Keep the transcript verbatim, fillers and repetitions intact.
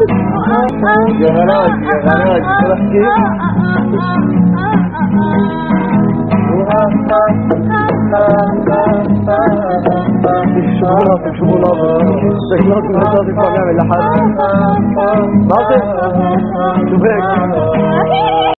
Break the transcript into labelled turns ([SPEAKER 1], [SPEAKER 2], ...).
[SPEAKER 1] يا غراج يا غراج تحكي شوفوا شوفوا شكلك ما تطلع نعمل لحد ناصر شوف هيك